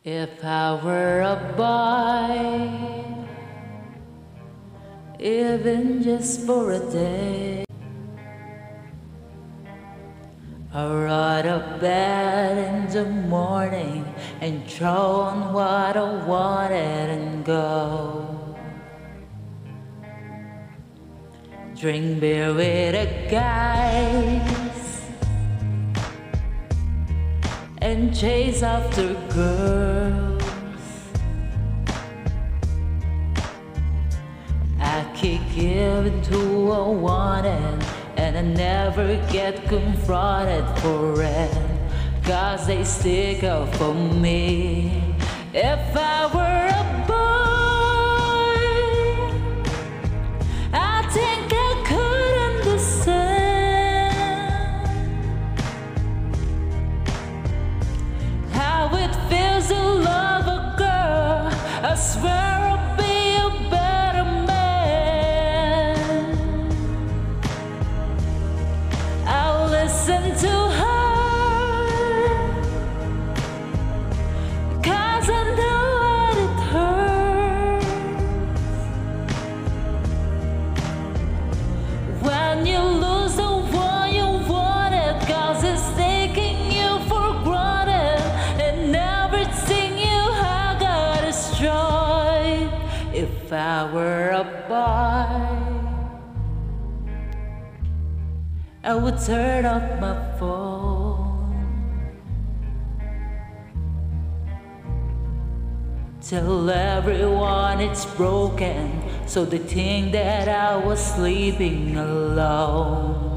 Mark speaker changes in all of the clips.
Speaker 1: If I were a boy, even just for a day, I'd ride a bed in the morning and throw on what I wanted and go. Drink beer with the guys and chase after girls. I keep giving to a wanted, and I never get confronted for it, 'cause they stick up for me. If I were a boy, I think I could understand how it feels to love a girl. I swear I'll be a better man. I'll listen to her, 'cause I know what it hurts when you lose the one you wanted, 'cause it's taking you for granted, and everything you have got destroyed. If I were a boy, I would turn off my phone, tell everyone it's broken, so they think that I was sleeping alone.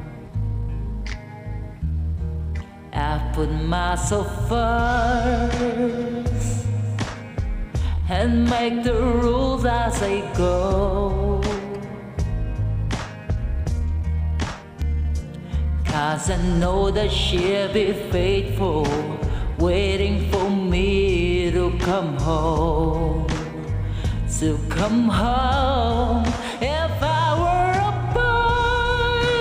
Speaker 1: I put myself first and make the rules as I go. 'Cause I know that she'll be faithful, waiting for me to come home, to come home. If I were a boy,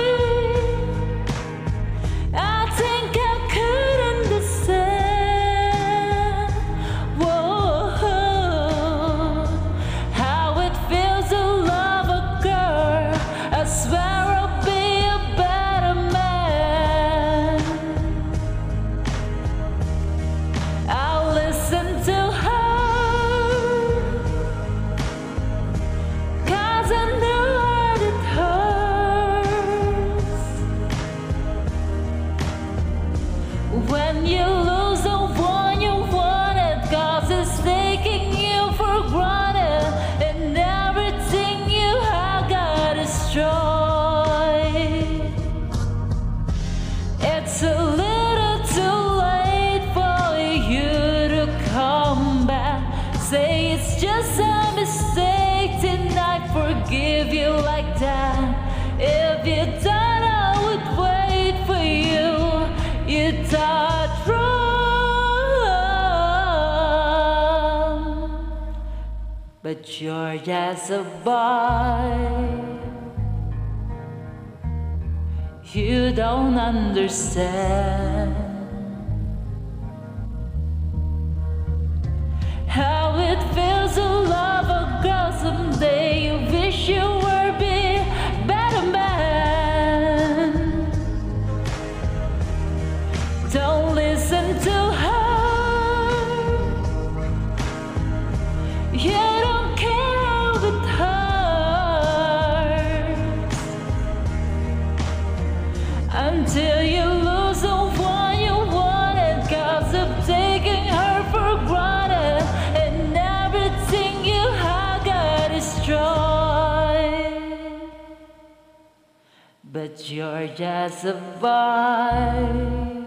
Speaker 1: I think I could understand, whoa, how it feels to love a girl. I swear I'll be a better man. I'll listen to her, 'cause I know what it hurts when you lose the one you wanted, 'cause it's taking you for granted, and everything you have got destroyed. It's a little too late for you to come back. Say it's just a mistake, and I forgive you like that. If you thought I would wait for you, you thought wrong. But you're just a boy, you don't understand how it feels to love a girl. Someday you wish you were be better man. Don't listen to her, you don't care how it hurts until you lose the one you wanted, 'cause of taking her for granted, and everything you have got destroyed. But you're just a boy,